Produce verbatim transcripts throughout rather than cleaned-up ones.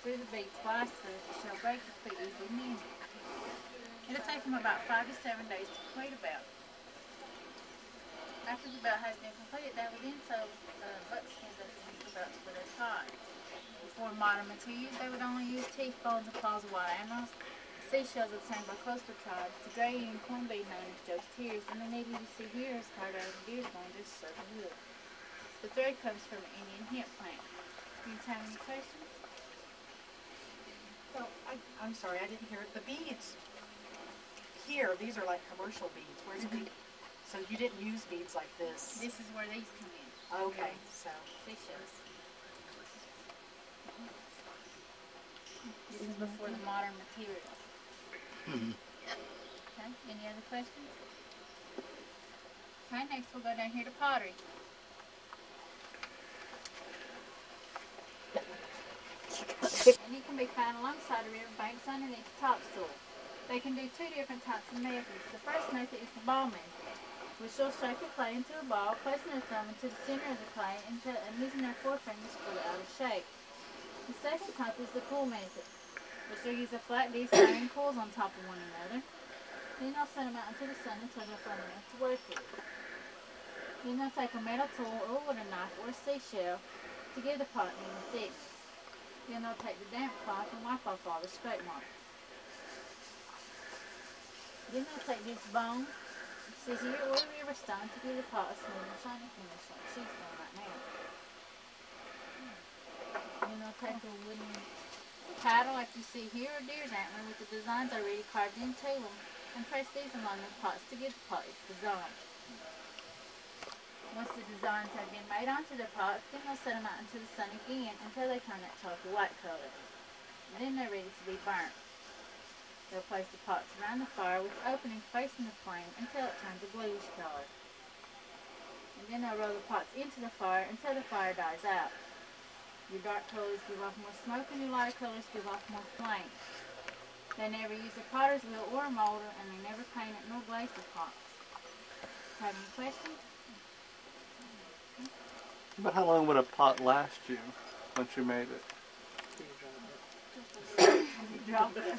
through the bead twice through, it shall break the feet easily mended. It'll take them about five to seven days to complete a belt. After the belt has been completed, they will then sew uh, buckskins underneath the belts for their pots. Before modern materials, they would only use teeth, bones, and claws of wild animals, seashells obtained by coastal tribes, the gray and corn bead known as Joe's tears, and the needle you see here is carved out of deer's bones or serpent wood. The thread comes from an Indian hemp plant. Do you have any questions? Well, I, I'm sorry, I didn't hear it. The beads here, these are like commercial beads. Where's mm-hmm. the, so you didn't use beads like this? This is where these come in. Okay, so. Seashells. This is before the modern material. Mm-hmm. Okay, any other questions? Okay, next we'll go down here to pottery. And it can be found alongside the river banks underneath the topsoil. They can do two different types of methods. The first method is the ball method, which will shape the clay into a ball, placing their thumb into the center of the clay and, and using their forefingers for the outer shape. The second type is the pool method, which will use a flat disc laying coils on top of one another. Then they'll send them out into the sun until they're firm enough to work with. Then they'll take a metal tool or a wooden knife or a seashell to give the pot in the thickness. Then they'll take the damp cloth and wipe off all the scrape marks. Then they'll take this bone, scissor, or a river stone to give the pot a smooth and shiny finish like she's doing right now. Then they'll take a wooden paddle like you see here, or deer's antler with the designs already carved into them, and press these along the pots to give the pot its design. Once the designs have been made onto the pots, then they'll set them out into the sun again until they turn that chalky white color. And then they're ready to be burnt. They'll place the pots around the fire with the opening facing the flame until it turns a bluish color. And then they'll roll the pots into the fire until the fire dies out. Your dark colors give off more smoke and your lighter colors give off more flame. They never use a potter's wheel or a molder, and they never paint it nor glaze the pots. Have any questions? But how long would a pot last you once you made it? Drop it.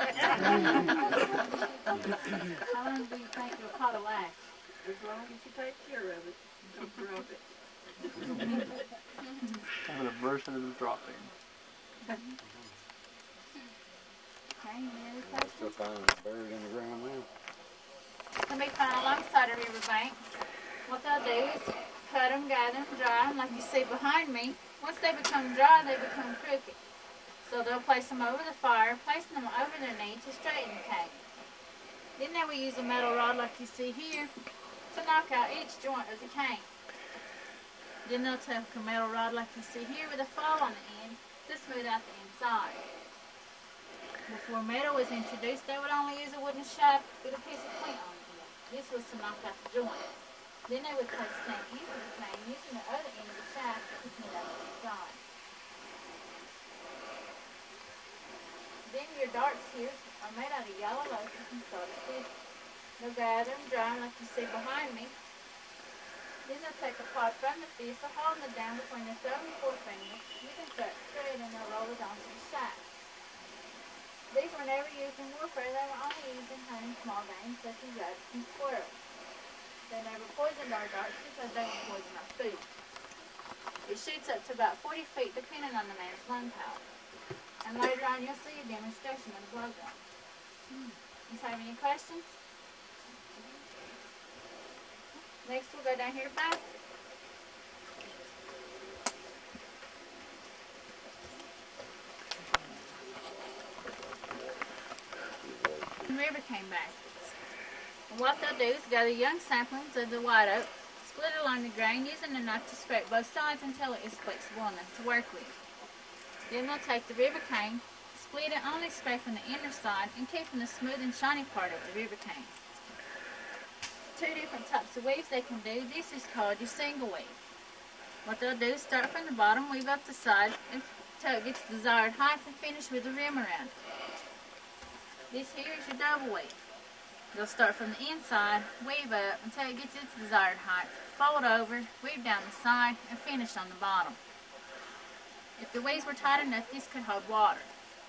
How long do you think your pot will last? As long as you take care of it. Don't drop it. I have an aversion to dropping. Okay, any other questions? Still finding it buried in the ground now. Can be found alongside a river bank. What they'll do is cut them, gather them, dry them, like you see behind me. Once they become dry, they become crooked. So they'll place them over the fire, placing them over their knee to straighten the cane. Then they will use a metal rod like you see here to knock out each joint of the cane. Then they'll take a metal rod like you see here with a fall on the end to smooth out the inside. Before metal was introduced, they would only use a wooden shaft with a piece of flint on the end. This was to knock out the joints. Then they would place the same end of the cane using the other end of the shaft to smooth out the inside. Then your darts here are made out of yellow locusts and started fish. They'll gather and dry them like you see behind me. Then they'll take a pot from the fish, so holding it down between their thumb and forefinger, you can cut thread and they'll roll it onto the shaft. These were never used in warfare, they were only used in hunting small game such as rabbits and squirrels. They never poisoned our darts because they would poison our food. It shoots up to about forty feet depending on the man's lung power. And later on you'll see a demonstration of the blowgun. Hmm. You have any questions? Next we'll go down here to basket. River cane baskets. And what they'll do is gather young saplings of the white oak, split along the grain using a knife to scrape both sides until it is flexible enough to work with. Then they'll take the river cane, split it only scraping the inner side and keeping the smooth and shiny part of the river cane. Two different types of weaves they can do. This is called your single weave. What they'll do is start from the bottom, weave up the side until it gets the desired height and finish with a rim around it. This here is your double weave. They'll start from the inside, weave up until it gets its desired height, fold over, weave down the side, and finish on the bottom. If the weeds were tight enough, this could hold water.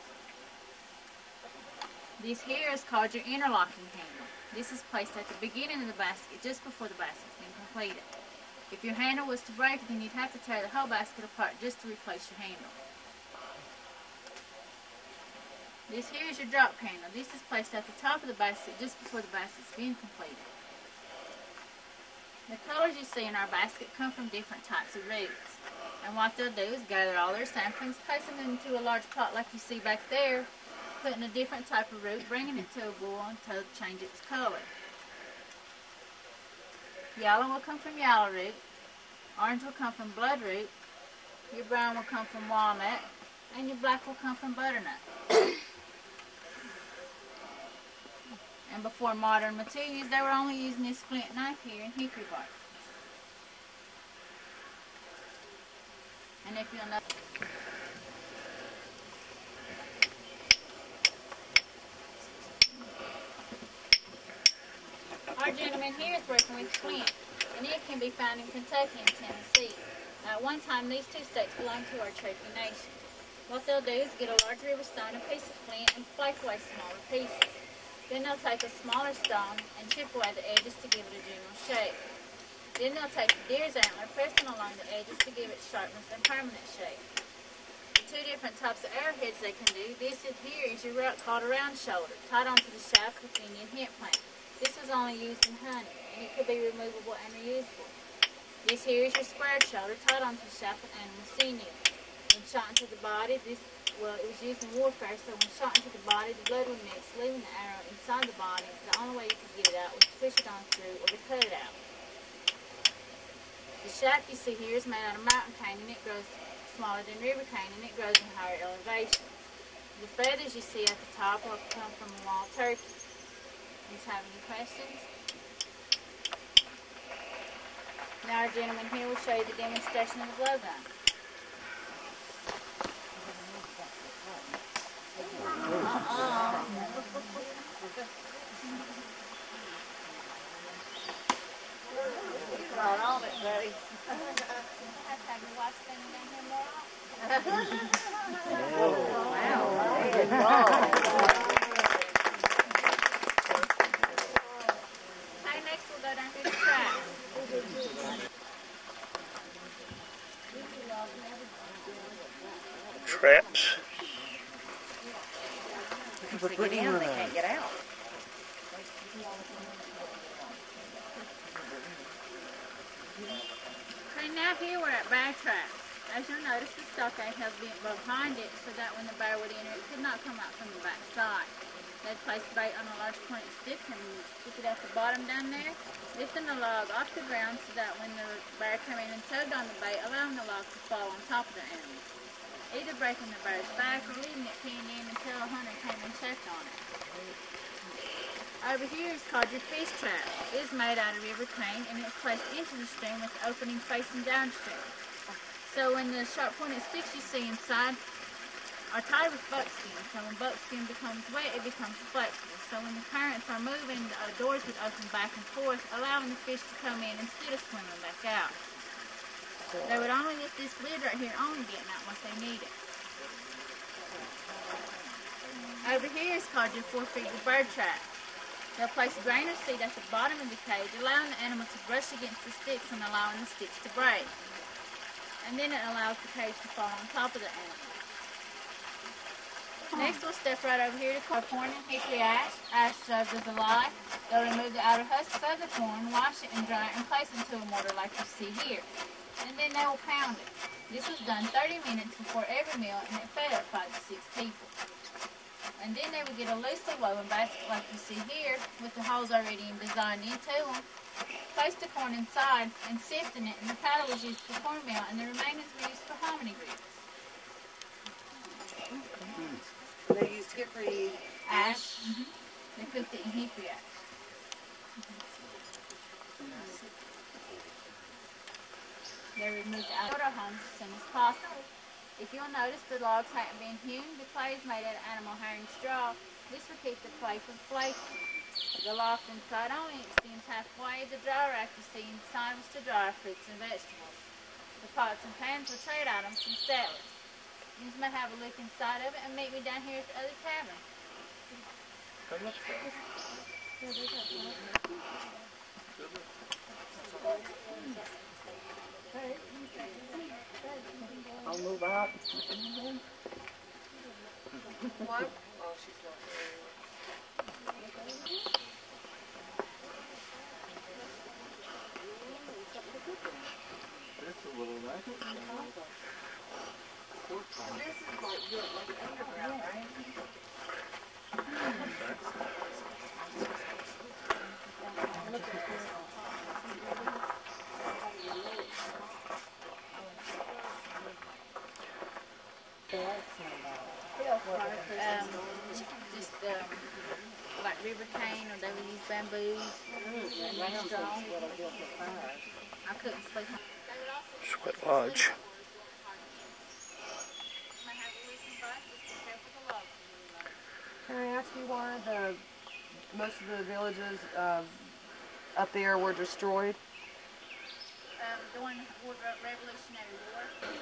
This here is called your interlocking handle. This is placed at the beginning of the basket, just before the basket's been completed. If your handle was to break, then you'd have to tear the whole basket apart just to replace your handle. This here is your drop handle. This is placed at the top of the basket just before the basket's been completed. The colors you see in our basket come from different types of roots. And what they'll do is gather all their samplings, place them into a large pot like you see back there, put in a different type of root, bringing it to a boil until it changes its color. Yellow will come from yellow root, orange will come from bloodroot, your brown will come from walnut, and your black will come from butternut. And before modern materials, they were only using this flint knife here and hickory bark. And if you'll know, our gentleman here is working with flint, and it can be found in Kentucky and Tennessee. Now, at one time, these two states belonged to our Cherokee Nation. What they'll do is get a large river stone, a piece of flint, and flake away smaller pieces. Then they'll take a smaller stone and chip away the edges to give it a general shape. Then they'll take the deer's antler, press them along the edges to give it sharpness and permanent shape. The two different types of arrowheads they can do, this here is your route called a round shoulder, tied onto the shaft with Indian hemp plant. This was only used in hunting, and it could be removable and reusable. This here is your squared shoulder, tied onto the shaft with animal sinew. When shot into the body, this well, it was used in warfare, so when shot into the body, the blood would mix, leaving the arrow inside the body. The only way you could get it out was to push it on through or to cut it out. The shaft you see here is made out of mountain cane, and it grows smaller than river cane, and it grows in higher elevations. The feathers you see at the top will come from a wild turkey. Do you have any questions? Now our gentleman here will show you the demonstration of the blowgun. Right on it, buddy. I have to have your wife standing down here more Okay, next we'll go down here to traps. Traps. If they get in, they can't get out. Okay, now here we're at bear traps. As you'll notice, the stockade has been behind it so that when the bear would enter, it could not come out from the back side. They'd place bait on a large pointed stick and stick it at the bottom down there, lifting the log off the ground so that when the bear came in and tugged on the bait, allowing the log to fall on top of the animal, either breaking the bear's back or leaving it pinned in until a hunter came and checked on it. Over here is called your fish trap. It is made out of river cane, and it's placed into the stream with the opening facing downstream. So when the sharp pointed sticks you see inside are tied with buckskin, so when buckskin becomes wet, it becomes flexible. So when the currents are moving, the uh, doors would open back and forth, allowing the fish to come in instead of swimming back out. They would only lift this lid right here, only getting out what they needed. Over here is called your four-figure bird trap. They'll place a grain of seed at the bottom of the cage, allowing the animal to brush against the sticks and allowing the sticks to break. And then it allows the cage to fall on top of the animal. Next, we'll step right over here to corn and hickory ash. Ash serves as a lye. They'll remove the outer husks of the corn, wash it and dry it, and place it into a mortar like you see here. And then they will pound it. This was done thirty minutes before every meal, and it fed up five to six people. And then they would get a loosely woven basket like you see here, with the holes already designed into them. Place the corn inside and sift in it, and the powder was used for cornmeal, and the remainings were used for hominy grits. They used hickory Ash. Mm-hmm. They cooked it in hickory ash. They removed the outer homes as soon as possible. If you'll notice, the logs hadn't been hewn. The clay is made out of animal hair and straw. This will keep the clay from flaking. The loft inside only extends halfway. The dry rack you see inside was to dry fruits and vegetables. The pots and pans were trade items from settlers. You just might have a look inside of it and meet me down here at the other tavern. Come let's go. I'll move out. What? Oh, she's not there. It's a little racket. This is like good, like underground, right? Um, just um, like river cane, or they would use bamboos and straw. I couldn't sleep. They would also Sweat Lodge. might have a leaking butt, just be careful the logs are really low. Can I ask you why the, most of the villages, um, up there were destroyed? Um, during the War- Revolutionary War.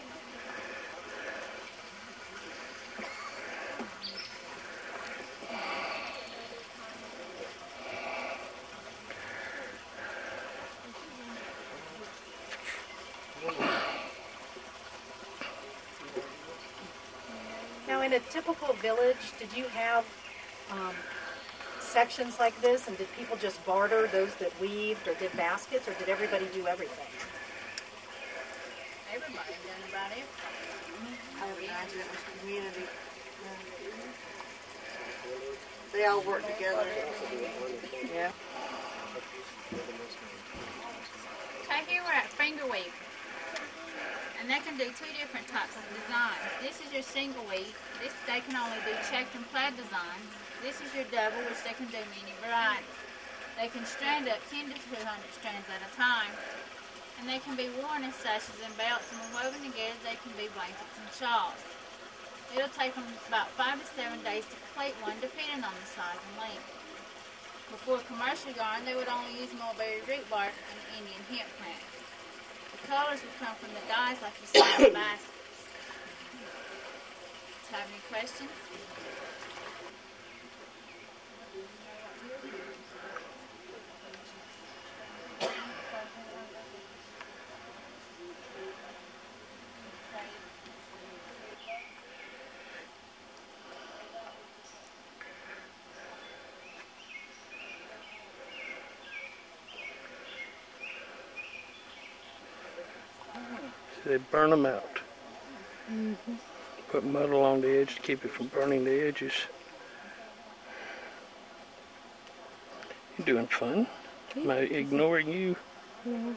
Now, in a typical village, did you have, um, sections like this, and did people just barter, those that weaved or did baskets, or did everybody do everything? Everybody done about everything. I would imagine it was community. They all work together. Yeah. Okay, here we're at finger weave. And they can do two different types of designs. This is your single weave. This they can only do checked and plaid designs. This is your double, which they can do many varieties. They can strand up ten to two hundred strands at a time. And they can be worn as sashes and belts, and when woven together, they can be blankets and shawls. It'll take them about five to seven days to complete one, depending on the size and length. Before commercial yarn, they would only use mulberry root bark and Indian hemp plant. The colors would come from the dyes like you see in the baskets. Do you have any questions? They burn them out. Mm-hmm. Put mud along the edge to keep it from burning the edges. You're doing fun. Am I ignoring you? Mm-hmm.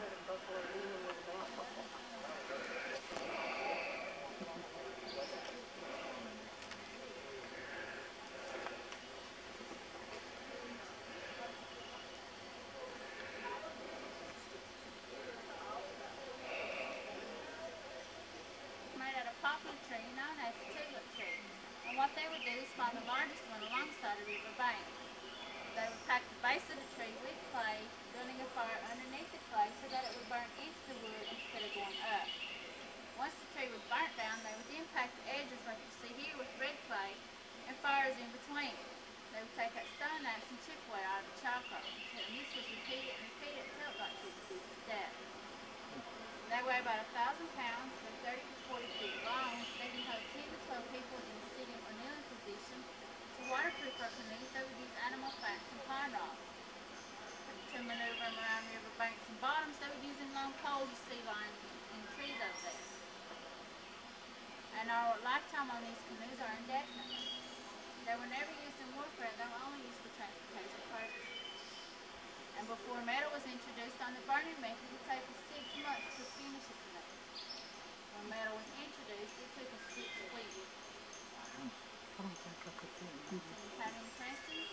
Made out of poplar tree known as the tulip tree. And what they would do is find the largest one alongside a river bank. They would pack the base of the tree with clay, building a fire underneath the clay so that it would burn into the wood instead of going up. Once the tree was burnt down, they would then pack the edges like you see here with red clay and fires in between. They would take out stone axe and chip away out of the charcoal. And this was repeated and repeated until it got to its deepest depth. They weigh about a thousand pounds, they're thirty to forty feet long. They can hold ten to twelve people in a sitting or kneeling position. To waterproof our canoes, they would use animal fats and pine rods. To maneuver them around river banks and bottoms, they would use them long poles you see lying in the trees over there. And our lifetime on these canoes are indefinite. They were never used in warfare, they were only used for transportation purposes. And before metal was introduced on the burning method, it would take us six months to finish a canoe. When metal was introduced, it took us six weeks. Do you have any questions?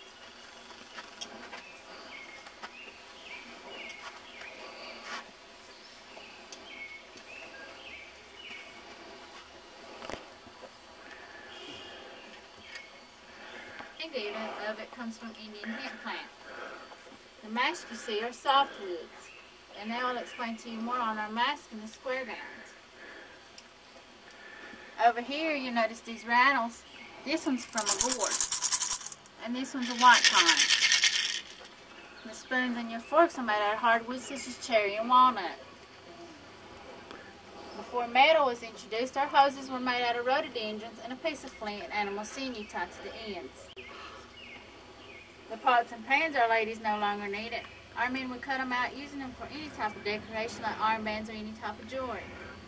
Ingredient of it comes from Indian hemp plant. The masks you see are softwoods, and now I'll explain to you more on our mask and the square gowns. Over here, you notice these rattles. This one's from a gourd, and this one's a white pine. The spoons and your forks are made out of hardwood such as cherry and walnut. Before metal was introduced, our hoses were made out of rhododendrons and a piece of flint and animal sinew tied to the ends. The pots and pans our ladies no longer needed. Our men would cut them out using them for any type of decoration like armbands or any type of jewelry.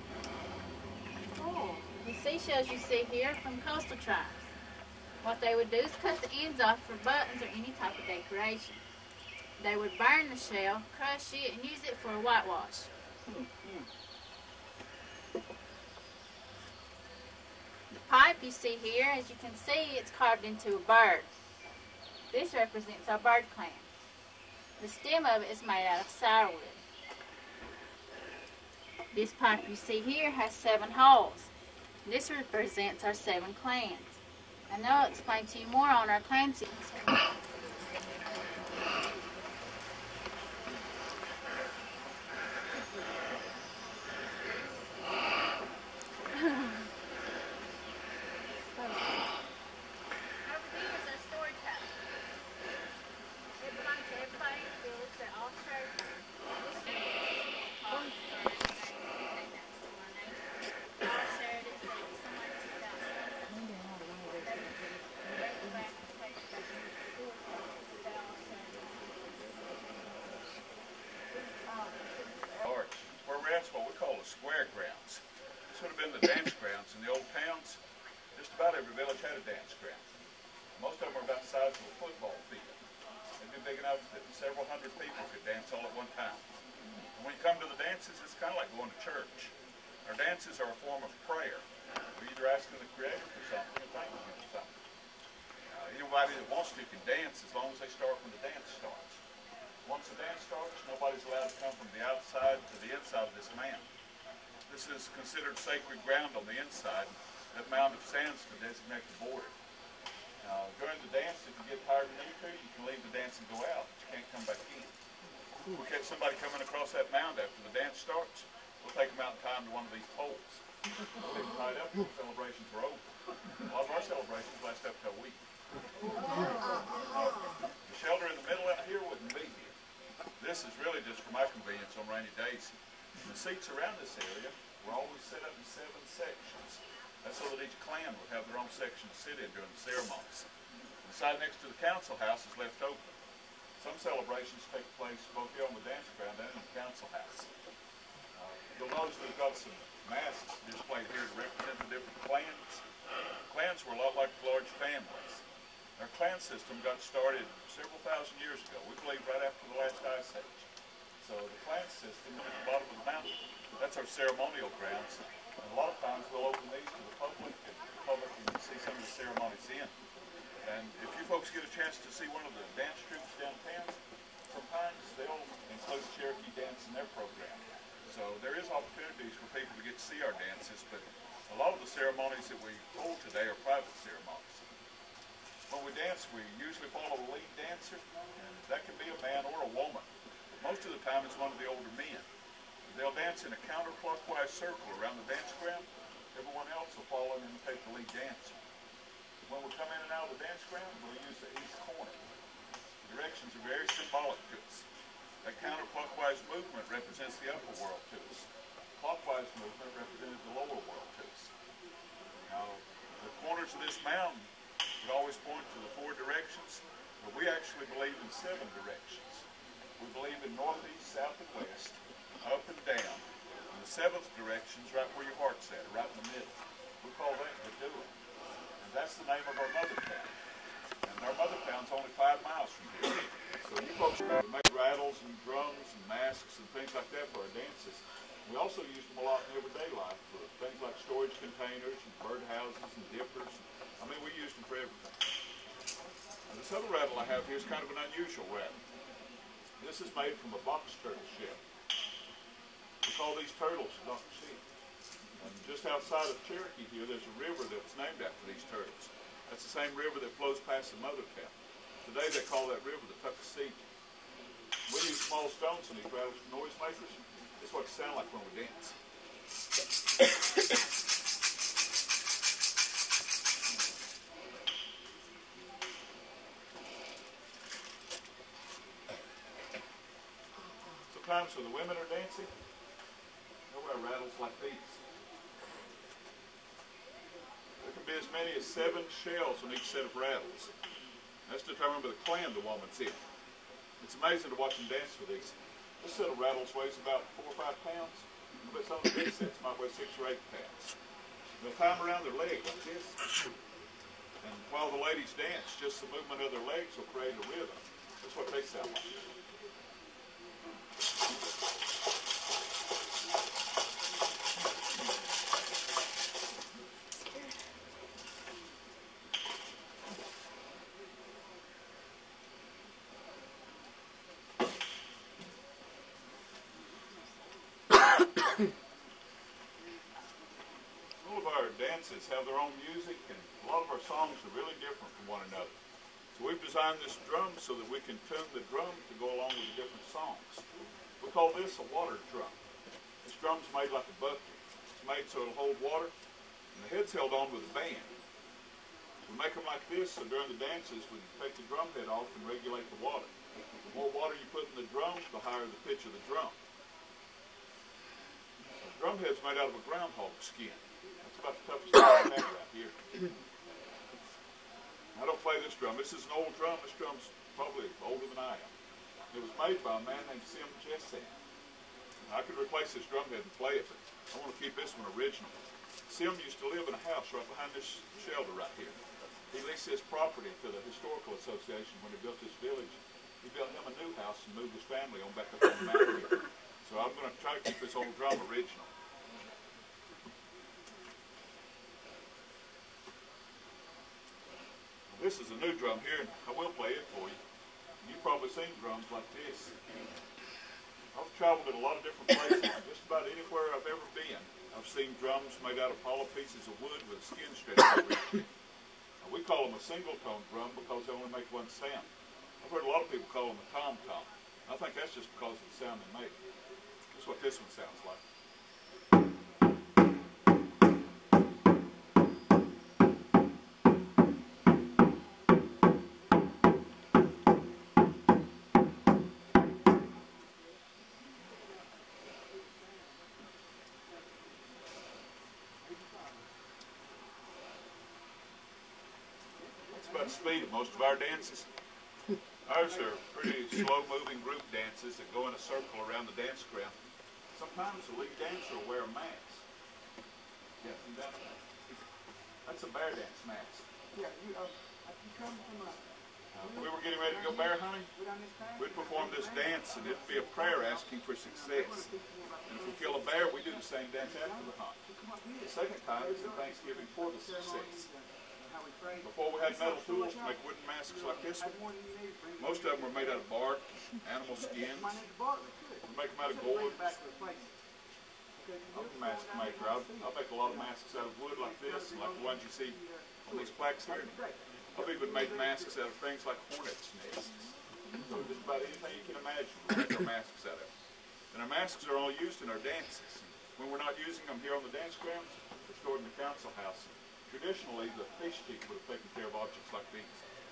Oh. The seashells you see here are from coastal tribes. What they would do is cut the ends off for buttons or any type of decoration. They would burn the shell, crush it, and use it for a whitewash. The pipe you see here, as you can see, it's carved into a bird. This represents our bird clan. The stem of it is made out of sourwood. This pipe you see here has seven holes. This represents our seven clans. And they'll explain to you more on our clan system. What we call the square grounds. This would have been the dance grounds in the old towns. Just about every village had a dance ground. Most of them were about the size of a football field. They'd be big enough that several hundred people could dance all at one time. And when you come to the dances, it's kind of like going to church. Our dances are a form of prayer. We're either asking the Creator for something or thanking Him for something. Uh, anybody that wants to can dance as long as they start when the dance starts. Once the dance starts, nobody's allowed to come from the outside to the inside of this mound. This is considered sacred ground on the inside. That mound of sands to designate the border. Uh, during the dance, if you get tired and need to, you can leave the dance and go out, but you can't come back in. If we catch somebody coming across that mound after the dance starts, we'll take them out and tie them to one of these poles. We'll leave them tied up until celebrations are over. A lot of our celebrations last up to a week. Uh, the shelter in the middle out here wouldn't be here. This is really just for my convenience on rainy days. The seats around this area were always set up in seven sections. That's so that each clan would have their own section to sit in during the ceremonies. The side next to the council house is left open. Some celebrations take place both here on the dance ground and in the council house. Uh, you'll notice we've got some masks displayed here to represent the different clans. Clans were a lot like large families. Our clan system got started several thousand years ago. We believe right after the last ice age. So the clan system at the bottom of the mountain, that's our ceremonial grounds. And a lot of times we'll open these to the public, and the public can see some of the ceremonies in. And if you folks get a chance to see one of the dance troops downtown, sometimes they'll include Cherokee dance in their program. So there is opportunities for people to get to see our dances, but a lot of the ceremonies that we hold today are private ceremonies. When we dance, we usually follow a lead dancer, and that can be a man or a woman. Most of the time, it's one of the older men. They'll dance in a counterclockwise circle around the dance ground. Everyone else will follow and imitate the lead dancer. When we come in and out of the dance ground, we'll use the east corner. The directions are very symbolic to us. That counterclockwise movement represents the upper world to us. Clockwise movement represented the lower world to us. Now, the corners of this mountain would always point to the four directions, but we actually believe in seven directions. We believe in northeast, south, and west, up and down. And the seventh direction is right where your heart's at, right in the middle. We call that the doing. And that's the name of our mother town. And our mother town's only five miles from here. So you folks make rattles and drums and masks and things like that for our dances. We also use them a lot in everyday life for things like storage containers and birdhouses and dippers. I mean, we use them for everything. And this other rattle I have here is kind of an unusual rattle. This is made from a box turtle shell. We call these turtles Doctor C. And just outside of Cherokee here, there's a river that's named after these turtles. That's the same river that flows past the mother town. Today they call that river the Tuckasegee. We use small stones in these rattles for noisemakers. It's what it sounds like when we dance. Sometimes when the women are dancing, they'll wear rattles like these. There can be as many as seven shells on each set of rattles. That's determined by the clan the woman's in. It's amazing to watch them dance with these. This set of rattles weighs about four or five pounds, but some of the big sets might weigh six or eight pounds. They'll tie them around their leg like this. And while the ladies dance, just the movement of their legs will create a rhythm. That's what they sound like. All of our dances have their own music, and a lot of our songs are really different from one another. So we've designed this drum so that we can tune the drum to go along with the different songs. We call this a water drum. This drum's made like a bucket. It's made so it'll hold water, and the head's held on with a band. We make them like this so during the dances we can take the drum head off and regulate the water. The more water you put in the drum, the higher the pitch of the drum. The drum head's made out of a groundhog skin. That's about the toughest thing I have right here. I don't play this drum. This is an old drum. This drum's probably older than I am. It was made by a man named Sim Jessan. I could replace this drum head and play it, but I want to keep this one original. Sim used to live in a house right behind this shelter right here. He leased his property to the Historical Association when he built this village. He built him a new house and moved his family on back up on the mountain here. So I'm going to try to keep this old drum original. This is a new drum here, and I will play it for you. You've probably seen drums like this. I've traveled in a lot of different places. Just about anywhere I've ever been, I've seen drums made out of hollow pieces of wood with skin stretched over it. Now, we call them a single-tone drum because they only make one sound. I've heard a lot of people call them a tom-tom. I think that's just because of the sound they make. That's what this one sounds like. About the speed of most of our dances. Ours are pretty slow-moving group dances that go in a circle around the dance ground. Sometimes the lead dancer will wear a mask. Yeah, see that? That's a bear dance mask. Yeah, you, uh, you come from a... Uh, if we were getting ready to go bear hunting, we'd perform this dance, and it'd be a prayer asking for success. And if we kill a bear, we do the same dance after the hunt. The second time is in Thanksgiving for the success. Before we had metal tools to make wooden masks like this one, most of them were made out of bark, animal skins. We make them out of gold. I'm a mask maker. I'll, I'll make a lot of masks out of wood like this, like the ones you see on these plaques here. I've even made masks out of things like hornets' nests. So just about anything you can imagine, we make our masks out of. And our masks are all used in our dances. When we're not using them here on the dance grounds, they're stored in the council house. Traditionally, the fish people would have taken care of objects like these.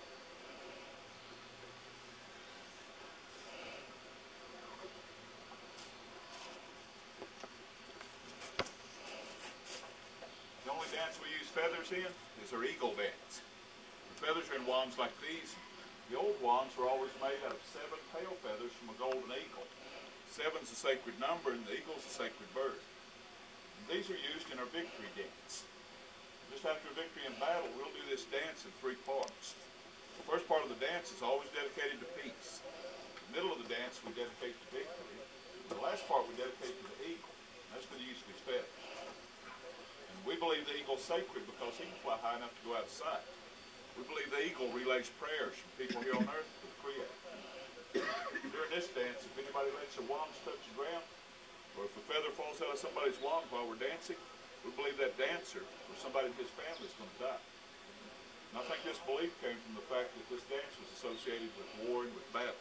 The only dance we use feathers in is our eagle dance. The feathers are in wands like these. The old wands were always made out of seven pale feathers from a golden eagle. Seven's a sacred number, and the eagle's a sacred bird. And these are used in our victory dance. Just after a victory in battle, we'll do this dance in three parts. The first part of the dance is always dedicated to peace. The middle of the dance we dedicate to victory. The last part we dedicate to the eagle. That's for the use of his feathers. And we believe the eagle's sacred because he can fly high enough to go out of sight. We believe the eagle relays prayers from people here on earth to the Creator. During this dance, if anybody lets their wands touch the ground, or if a feather falls out of somebody's wand while we're dancing, we believe that dancer or somebody in his family is going to die. And I think this belief came from the fact that this dance was associated with war and with battle.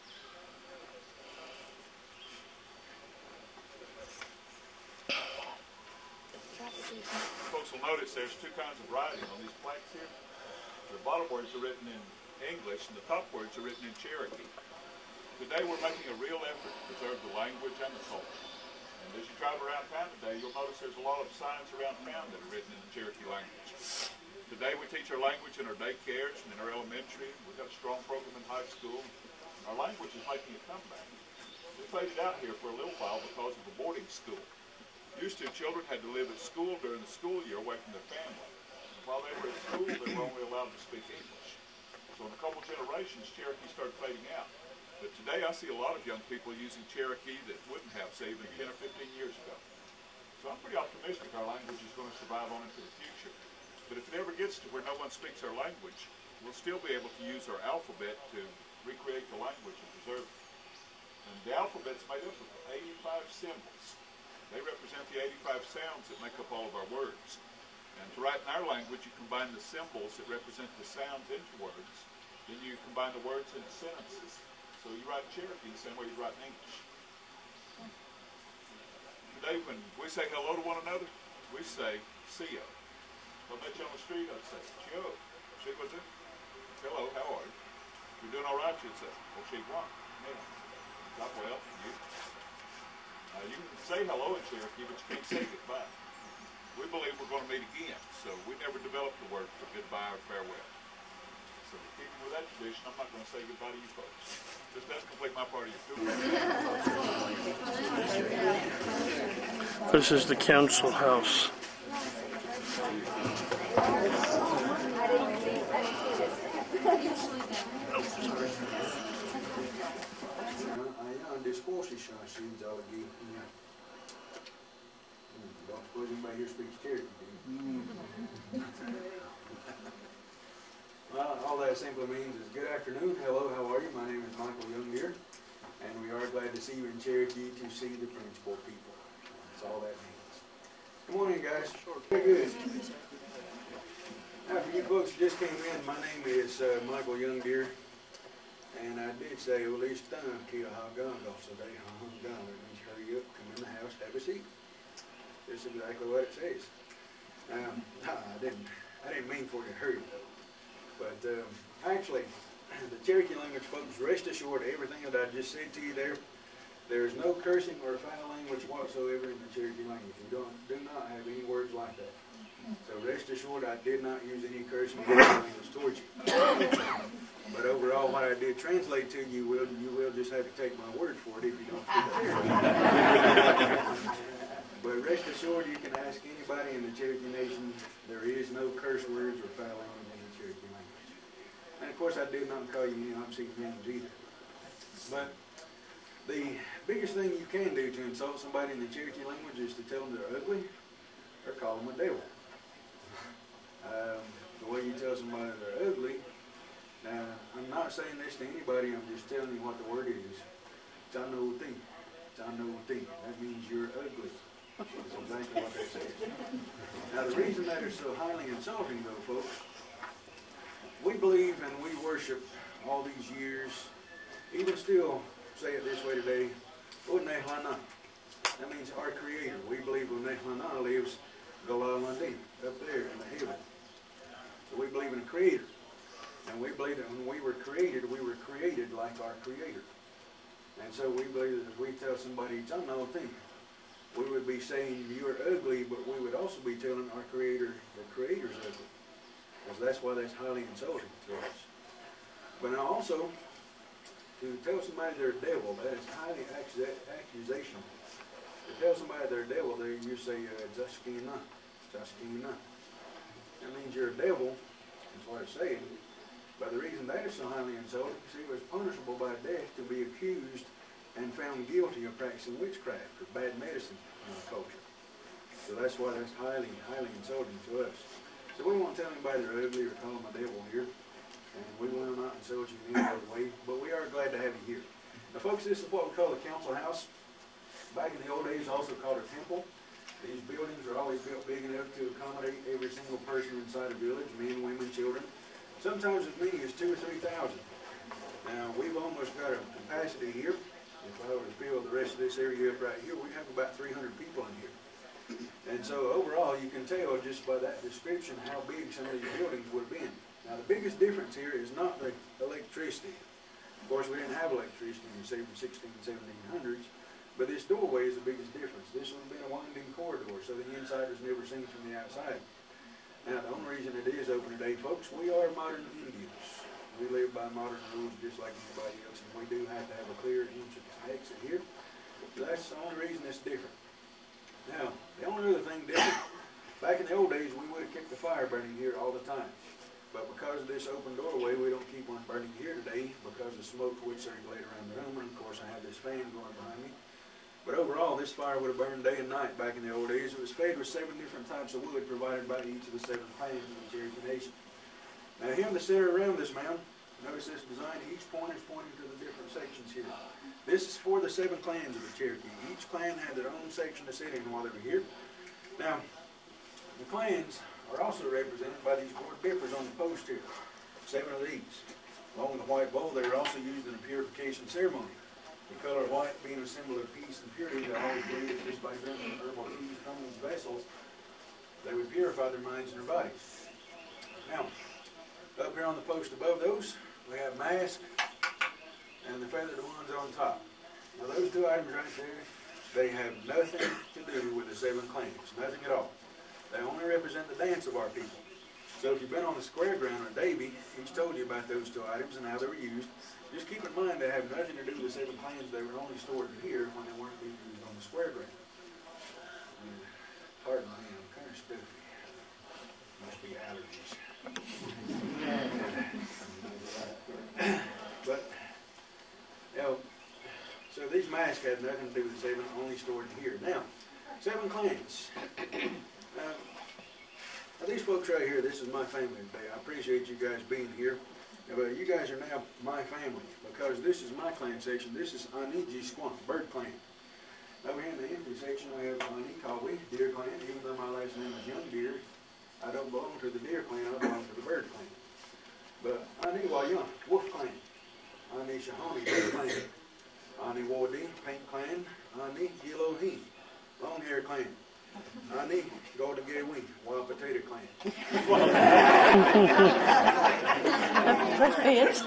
Folks will notice there's two kinds of writing on these plaques here. The bottom words are written in English and the top words are written in Cherokee. Today we're making a real effort to preserve the language and the culture. And as you drive around town today, you'll notice there's a lot of signs around town that are written in the Cherokee language. Today we teach our language in our daycares and in our elementary. We've got a strong program in high school. Our language is making a comeback. We faded out here for a little while because of the boarding school. Used to, children had to live at school during the school year away from their family. While they were at school, they were only allowed to speak English. So in a couple generations, Cherokee started fading out. But today I see a lot of young people using Cherokee that wouldn't have, say, even ten or fifteen years ago. So I'm pretty optimistic our language is going to survive on into the future. But if it ever gets to where no one speaks our language, we'll still be able to use our alphabet to recreate the language and preserve it. And the alphabet's made up of eighty-five symbols. They represent the eighty-five sounds that make up all of our words. And to write in our language, you combine the symbols that represent the sounds into words, then you combine the words into sentences. So you write Cherokee the same way you write in English. Today when we say hello to one another, we say, see ya. If I met you on the street, I'd say, Chio, Shigwaju. Hello, how are you? If you're doing all right, you'd say, well, Shigwan. Yeah. Not well, you. Uh, you can say hello in Cherokee, but you can't say goodbye. We believe we're going to meet again, so we never developed the word for goodbye or farewell. So keeping with that tradition, I'm not going to say goodbye to you folks. This does complete my part of your tour. This is the council house. Ajan diskussioissa siitä olikin. Don't suppose anybody here speaks Cherokee, do you? Well, all that simply means is good afternoon, hello, how are you? My name is Michael Youngdeer, and we are glad to see you in Cherokee to see the principal people. That's all that means. Good morning, guys. Very good. Now, for you folks who just came in, my name is uh, Michael Youngdeer, and I did say, well, it's done, Kita Hagunga, so they hung down. It means hurry up, come in the house, have a seat. That's exactly what it says. Um, no, I didn't, I didn't mean for you to hurry, though. But um, actually, the Cherokee language, folks, rest assured, everything that I just said to you there, there is no cursing or foul language whatsoever in the Cherokee language. We don't, do not have any words like that. So rest assured, I did not use any cursing or foul language towards you. But overall, what I did translate to you, will you will just have to take my word for it if you don't speak Cherokee. But rest assured, you can ask anybody in the Cherokee Nation, there is no curse words or foul language. And of course, I did not call you any obscene names either. But the biggest thing you can do to insult somebody in the Cherokee language is to tell them they're ugly or call them a devil. Um, the way you tell somebody they're ugly, now, I'm not saying this to anybody, I'm just telling you what the word is. Tanoti. Tanoti. That means you're ugly. That's exactly what that says. Now, the reason that is so highly insulting, though, folks, we believe and we worship all these years, even still say it this way today, Unehlana. That means our Creator. We believe Unehlana lives Galalandi, up there in the heaven. So we believe in a Creator. And we believe that when we were created, we were created like our Creator. And so we believe that if we tell somebody, thing, we would be saying, you're ugly, but we would also be telling our Creator, the Creator's ugly. Because that's why that's highly insulting to us. But now also, to tell somebody they're a devil, that is highly accusational. To tell somebody they're a devil, they, you say, Zaskina, Zaskina. That means you're a devil, is what it's saying. But the reason that is so highly insulting, see, it was punishable by death to be accused and found guilty of practicing witchcraft or bad medicine in our culture. So that's why that's highly, highly insulting to us. So we won't tell anybody they're ugly or call them a devil here. And we will not insult you in any other way. But we are glad to have you here. Now folks, this is what we call the council house. Back in the old days, also called a temple. These buildings are always built big enough to accommodate every single person inside a village, men, women, children. Sometimes as many as two or three thousand. Now we've almost got a capacity here. If I were to fill the rest of this area up right here, we have about three hundred people in here. And so overall, you can tell just by that description how big some of these buildings would have been. Now the biggest difference here is not the electricity. Of course, we didn't have electricity in the sixteen, seventeen hundreds, but this doorway is the biggest difference. This would have been a winding corridor, so the insiders never seen from the outside. Now, the only reason it is open today, folks, we are modern Indians. We live by modern rules just like anybody else, and we do have to have a clear entrance and exit here. So that's the only reason it's different. Now, the only other thing different, back in the old days, we would have kept the fire burning here all the time. But because of this open doorway, we don't keep one burning here today because the smoke would circulate around the room, and of course I have this fan going behind me. But overall, this fire would have burned day and night back in the old days. It was fed with seven different types of wood provided by each of the seven clans of the Cherokee Nation. Now here in the center around this mound, notice this design, each point is pointing to the different sections here. This is for the seven clans of the Cherokee. Each clan had their own section to sit in while they were here. Now, the clans are also represented by these gourd bippers on the post here. Seven of these. Along with the white bowl, they are also used in a purification ceremony. The color white being a symbol of peace and purity, they always believed that just by drinking herbal teas from these vessels, they would purify their minds and their bodies. Now, up here on the post above those, we have mask and the feathered ones on top. Now those two items right there, they have nothing to do with the seven clans, nothing at all. They only represent the dance of our people. So if you've been on the square ground or Davy, he's told you about those two items and how they were used. Just keep in mind they have nothing to do with the seven clans. They were only stored here when they weren't being used on the square ground. And pardon me, I'm kind of stuffy. Must be allergies. But, you know, so these masks had nothing to do with the seven, only stored here. Now, seven clans. Uh, now these folks right here, this is my family today. I appreciate you guys being here. But you guys are now my family because this is my clan section. This is Aniji Squunk, Bird Clan. Over here in the empty section we have Anikawi, Deer Clan. Even though my last name is Young Deer, I don't belong to the Deer Clan, I belong to the Bird Clan. But Ani Wayun, Wolf Clan. Ani Shahoni, Deer Clan. Ani Wadi, Paint Clan. Ani Elohim, Long Hair Clan. Ani Golden Gay Wing, Wild Potato Clan. That fits.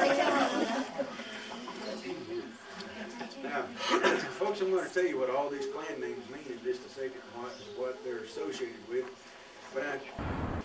Now, folks, I'm going to tell you what all these clan names mean in just a second, what, what they're associated with. But I,